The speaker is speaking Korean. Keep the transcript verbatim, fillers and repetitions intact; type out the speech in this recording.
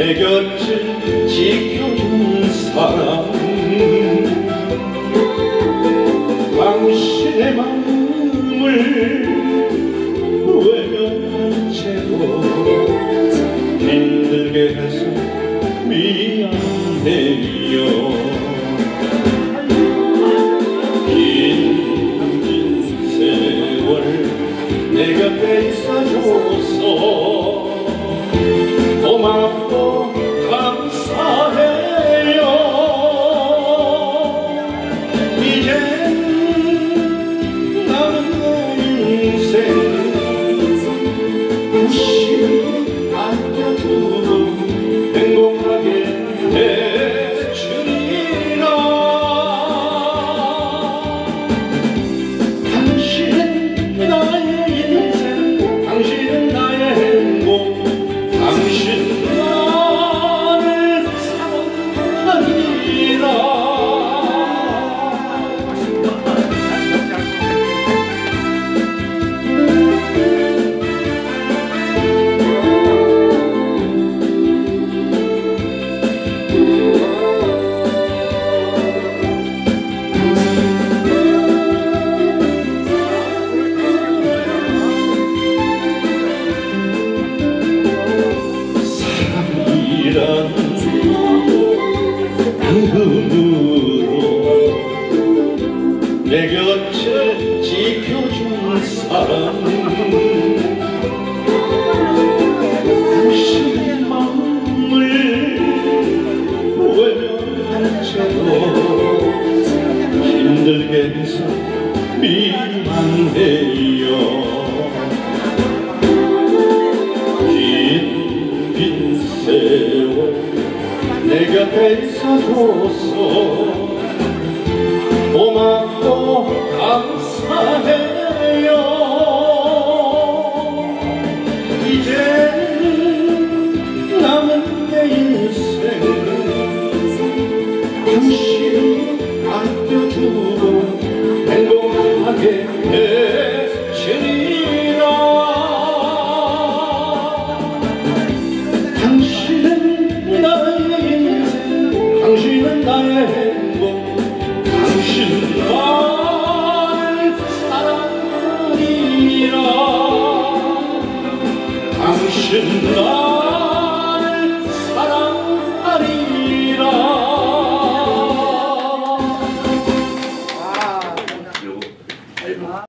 내 곁을 지켜준 사람, 당신의 마음을 외면한 채로 힘들게 해서 미안해요. 긴 긴 세월 내 곁에 있어줘서 고맙고 감사해요. 이젠 남은 인생 무심히 아껴두고 행복하게 해주리라. 당신은 나의 인생, 당신은 나의 행복, 당신 나를 사랑하리라. 이름으로 내 곁을 지켜준 사람, 당신의 마음을 외면한 채로 힘들게 해서 미안해요. 긴 긴 세월 내 곁에 있어줘서 고맙고 감사해요. 이제 남은 내 인생 당신이 아껴주고 행복하게 해주리라. 당신은 나의 당신은 나의 행복, 당신 나를 사랑하리라. 당신 나